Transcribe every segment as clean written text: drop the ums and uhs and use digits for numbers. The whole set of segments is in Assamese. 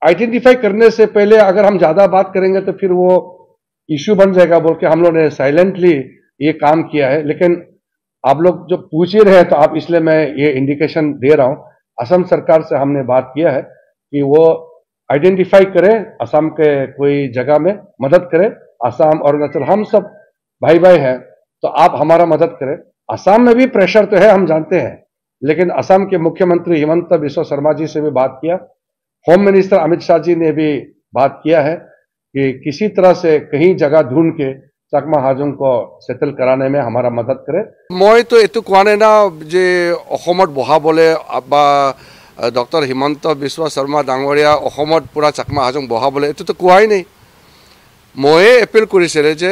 आइडेंटिफाई करने से पहले अगर हम ज्यादा बात करेंगे तो फिर वो इश्यू बन जाएगा बोल के हम लोग ने साइलेंटली ये काम किया है। लेकिन आप लोग जो पूछ ही रहे हैं तो आप इसलिए मैं ये इंडिकेशन दे रहा हूं। असम सरकार से हमने बात किया है कि वो आइडेंटिफाई करे, असम के कोई जगह में मदद करे। असम और अरुणाचल हम सब भाई भाई हैं, तो आप हमारा मदद करें। असम में भी प्रेशर तो है, हम जानते हैं, लेकिन असम के मुख्यमंत्री हिमंत बिस्वा शर्मा जी से भी बात किया। होम मिनिस्टर अमित शाह जी ने भी बात किया है कि किसी तरह से कहीं जगह ढूंढ के चकमा हाजों को सेटल कराने में हमारा मदद करे। मैं तो एतु कोৱা নাই না যে অসমত বহাবলে বা ডক্টৰ হিমন্ত বিশ্ব শৰ্মা ডাঙৰীয়া অসমত পুৰা চাকমা হাজং বহাবলে এটো তো কোৱাই নাই। মই এপিল কৰিছিলে যে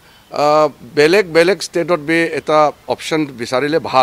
বেলেগ বেলেগ ষ্টেটত বি এটা অপশন বিচাৰিলে ভাল।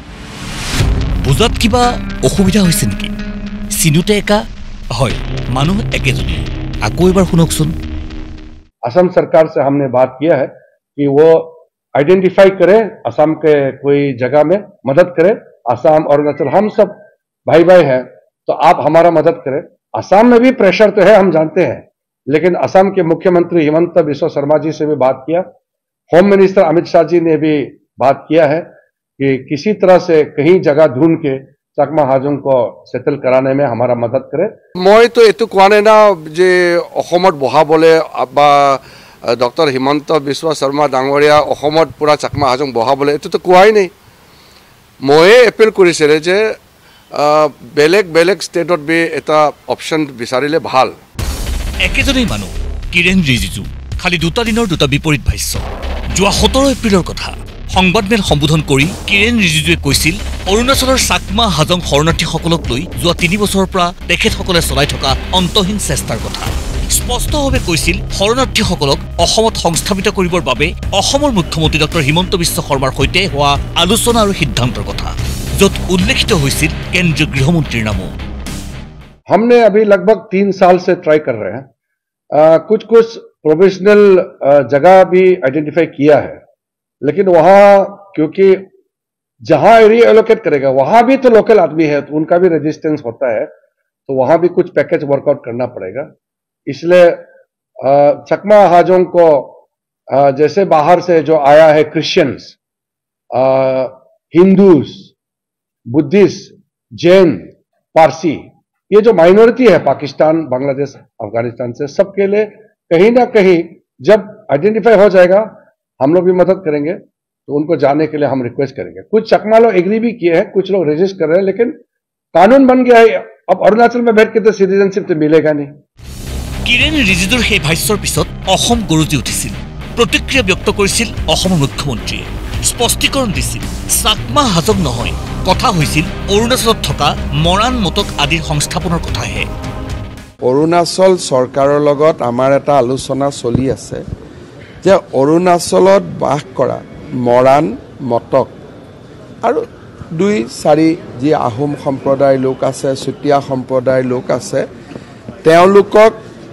বুজাত কিবা অসুবিধা হৈছে নেকি? সিনুতে একা হয়, মানুহ একেজনী। আকৌ এবাৰ শুনকচোন। असम सरकार से हमने बात किया है कि वो आइडेंटिफाई करे, असम के कोई जगह में मदद करे। असम और अरुणाचल हम सब भाई भाई हैं, तो आप हमारा मदद करें। असम में भी प्रेशर तो है, हम जानते हैं, लेकिन असम के मुख्यमंत्री हिमंत बिस्वा शर्मा जी से भी बात किया। होम मिनिस्टर अमित शाह जी ने भी बात किया है कि किसी तरह से कहीं जगह ढूंढ के चकमा हाजों को सेटल कराने में हमारा मदद करे। मैं तो एतु কোৱা নাই না যে অসমত বহাবলে বা ডক্টৰ হিমন্ত বিশ্ব শৰ্মা ডাঙৰীয়া অসমত পুৰা চাকমা হাজং বহাবলে এটো তো কোৱাই নাই। মই এপিল কৰিছিলে যে বেলেগ বেলেগ ষ্টেটত বি এটা অপশন বিচাৰিলে ভাল। একেজনেই মানুহ কিৰেণ ৰিজিজু, খালি দুটা দিনৰ দুটা বিপৰীত ভাষ্য। যোৱা 17 এপ্ৰিলৰ কথা সংবাদমেল সম্বোধন কৰি কিৰেণ ৰিজিজুৱে কৈছিল অৰুণাচলৰ চাকমা হাজং শৰণাৰ্থীসকলক লৈ যোৱা 3 বছৰৰ পৰা তেখেতসকলে চলাই থকা অন্তহীন চেষ্টাৰ কথা। স্পষ্টভাৱে কৈছিল শৰণাৰ্থীসকলক অসমত সংস্থাপিত কৰিবৰ বাবে অসমৰ মুখ্যমন্ত্ৰী ডক্টৰ হিমন্ত বিশ্ব শৰ্মাৰ সৈতে হোৱা আলোচনা আৰু সিদ্ধান্তৰ কথা, য'ত উল্লেখিত হৈছিল কেন্দ্ৰীয় গৃহমন্ত্ৰীৰ নামো। हमने अभी लगभग 3 साल से ट्राई कर रहे हैं। कुछ प्रोविजनल जगह भी आइडेंटिफाई किया है, लेकिन वहां क्योंकि जहां एरिया एलोकेट करेगा वहां भी तो लोकल आदमी है, तो उनका भी रेजिस्टेंस होता है, तो वहां भी कुछ पैकेज वर्कआउट करना पड़ेगा। इसलिए चकमा हाजों को जैसे बाहर से जो आया है Christians, Hindus, Buddhist, Jain, Parsi, ये जो माइनॉरिटी है पाकिस्तान, बांग्लादेश, अफगानिस्तान से, सबके लिए कहीं ना कहीं जब आइडेंटिफाई हो जाएगा हम लोग भी मदद करेंगे, तो उनको जाने के लिए हम रिक्वेस्ट करेंगे। कुछ चकमा लोग एग्री भी किए हैं, कुछ लोग रजिस्ट कर रहे हैं, लेकिन कानून बन गया है। अब अरुणाचल में बैठ के तो सिटीजनशिप तो मिलेगा नहीं। কিৰেণ ৰিজিজুৰ সেই ভাষ্যৰ পিছত অসম গৰজি উঠিছিল। প্ৰতিক্ৰিয়া ব্যক্ত কৰিছিল অসমৰ মুখ্যমন্ত্ৰীয়ে। স্পষ্টীকৰণ দিছিল চাকমা হাজং নহয়, কথা হৈছিল অৰুণাচলত থকা মৰাণ মটক আদিৰ সংস্থাপনৰ কথাহে। অৰুণাচল চৰকাৰৰ লগত আমাৰ এটা আলোচনা চলি আছে যে অৰুণাচলত বাস কৰা মৰাণ, মটক আৰু 2-4 যি আহোম সম্প্ৰদায়ৰ লোক আছে, চুতীয়া সম্প্ৰদায়ৰ লোক আছে, তেওঁলোকক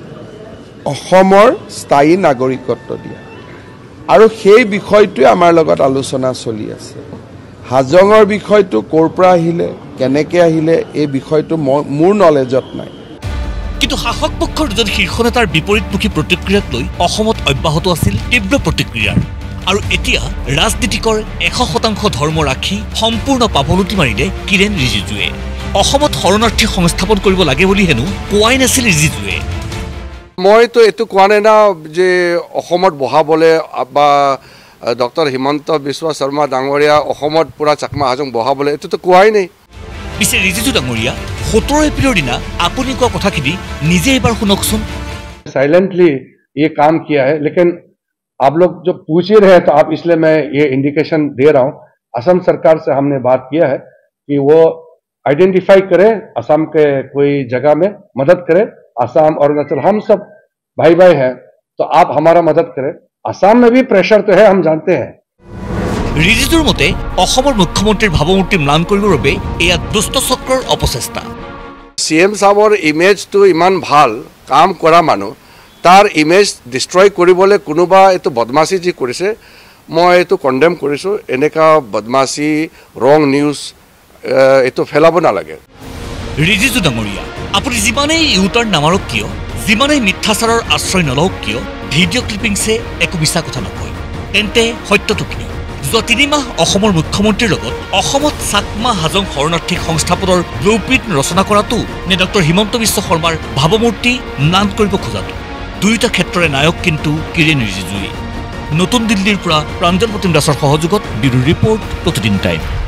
অসমৰ স্থায়ী নাগৰিকত্ব দিয়া, আৰু সেই বিষয়টোৱে আমাৰ লগত আলোচনা চলি আছে। হাজঙৰ বিষয়টো ক'ৰ পৰা আহিলে, কেনেকৈ আহিলে, এই বিষয়টো মোৰ নলেজত নাই। কিন্তু শাসক পক্ষৰ দুজন শীৰ্ষ নেতাৰ বিপৰীতমুখী প্ৰতিক্ৰিয়াক লৈ অসমত অব্যাহত আছিল তীব্ৰ প্ৰতিক্ৰিয়াৰ। আৰু এতিয়া ৰাজনীতিকৰ 100% ধৰ্ম ৰাখি সম্পূৰ্ণ পাভলুটি মাৰিলে কিৰেণ ৰিজিজুৱে। অসমত শৰণাৰ্থী সংস্থাপন কৰিব লাগে বুলি হেনো কোৱাই নাছিল ৰিজিজুৱে। মই তো এতু কোৱা নাই না যে অসমত বহাবলে বা ডক্টৰ হিমন্ত বিশ্ব শৰ্মা ডাঙৰীয়া অসমত পুৰা চাকমা হাজং বহাবলে এটো তো কোৱাই নাই। পিছে ৰিজিজু ডাঙৰীয়া 17 এপ্ৰিলৰ দিনা আপুনি কোৱা কথাখিনি নিজে এবাৰ শুনকচোন। साइलेंटली ये काम किया है, लेकिन आप लोग जो पूछ ही रहे हैं तो आप इसलिए मैं ये इंडिकेशन दे रहा हूं। असम सरकार से हमने बात किया है कि वो आइडेंटिफाई करे, असम के कोई जगह में मदद करे। असम और अरुणाचल हम सब भाई भाई हैं, तो आप हमारा मदद करें। असम में भी प्रेशर तो है, हम जानते हैं। ৰিজিজুৰ মতে অসমৰ মুখ্যমন্ত্ৰীৰ ভাৱমূৰ্তি ম্লান কৰিবৰ বাবে এয়া দুষ্ট চক্ৰৰ অপচেষ্টা। CM সাহেবৰ ইমেজটো ইমান ভাল কাম কৰা মানুহ, তাৰ ইমেজ ডিষ্ট্ৰয় কৰিবলৈ কোনোবা এইটো বদমাচি যি কৰিছে, মই এইটো কণ্ডেম কৰিছোঁ। এনেকুৱা বদমাচি, ৰং নিউজ এইটো ফেলাব নালাগে। ৰিজিজু ডাঙৰীয়া, আপুনি যিমানেই ইউটাৰ্ণ নামাৰক কিয়, যিমানেই মিথ্যাচাৰৰ আশ্ৰয় নলওক কিয়, ভিডিঅ' ক্লিপিংছে একো মিছা কথা নকয়। তেন্তে সত্যটো কি? যোৱা 3 মাহ অসমৰ মুখ্যমন্ত্ৰীৰ লগত অসমত চাকমা হাজং শৰণাৰ্থীক সংস্থাপনৰ ব্লুপ্ৰিণ্ট ৰচনা কৰাটো নে ডক্টৰ হিমন্ত বিশ্ব শৰ্মাৰ ভাৱমূৰ্তি ম্লান কৰিব খোজাটো? দুয়োটা ক্ষেত্ৰৰে নায়ক কিন্তু কিৰেণ ৰিজিজুৱে। নতুন দিল্লীৰ পৰা প্ৰাঞ্জল প্ৰতিম দাসৰ সহযোগত ব্যুৰো ৰিপৰ্ট, প্ৰতিদিন টাইম।